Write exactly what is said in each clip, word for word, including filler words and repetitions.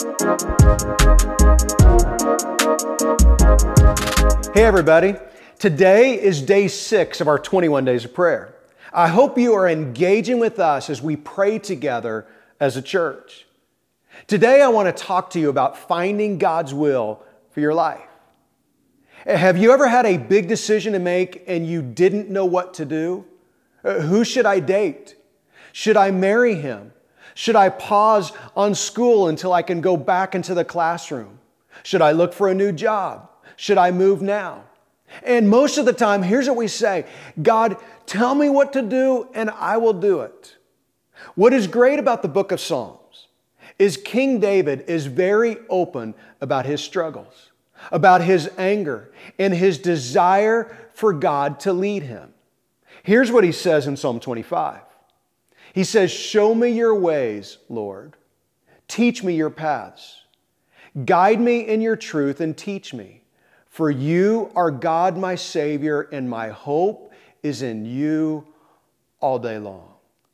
Hey everybody, today is day six of our twenty-one days of prayer. I hope you are engaging with us as we pray together as a church. Today I want to talk to you about finding God's will for your life. Have you ever had a big decision to make and you didn't know what to do? Uh, who should I date? Should I marry him? Should I pause on school until I can go back into the classroom? Should I look for a new job? Should I move now? And most of the time, here's what we say: God, tell me what to do and I will do it. What is great about the book of Psalms is King David is very open about his struggles, about his anger, and his desire for God to lead him. Here's what he says in Psalm twenty-five. He says, "Show me your ways, Lord. Teach me your paths. Guide me in your truth and teach me. For you are God, my Savior, and my hope is in you all day long."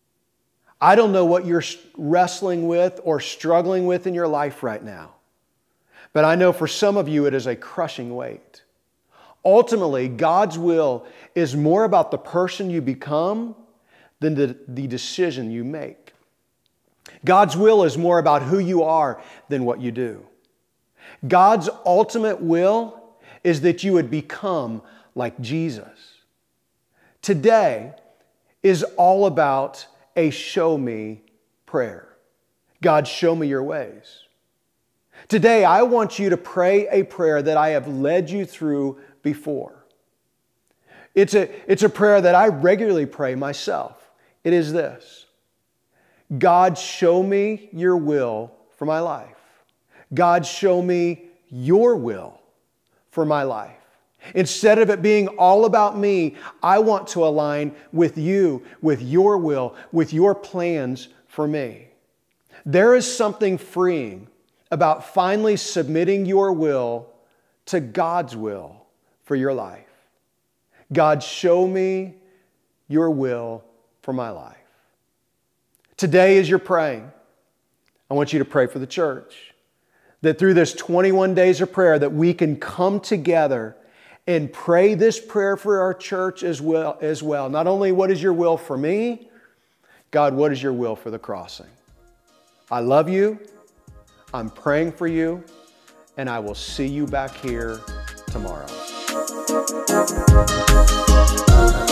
I don't know what you're wrestling with or struggling with in your life right now, but I know for some of you it is a crushing weight. Ultimately, God's will is more about the person you become than the, the decision you make. God's will is more about who you are than what you do. God's ultimate will is that you would become like Jesus. Today is all about a show me prayer. God, show me your ways. Today, I want you to pray a prayer that I have led you through before. It's a, it's a prayer that I regularly pray myself. It is this: God, show me your will for my life. God, show me your will for my life. Instead of it being all about me, I want to align with you, with your will, with your plans for me. There is something freeing about finally submitting your will to God's will for your life. God, show me your will for my life. Today, as you're praying, I want you to pray for the church, that through this twenty-one days of prayer that we can come together and pray this prayer for our church as well. As well. Not only what is your will for me, God, what is your will for the crossing? I love you, I'm praying for you, and I will see you back here tomorrow.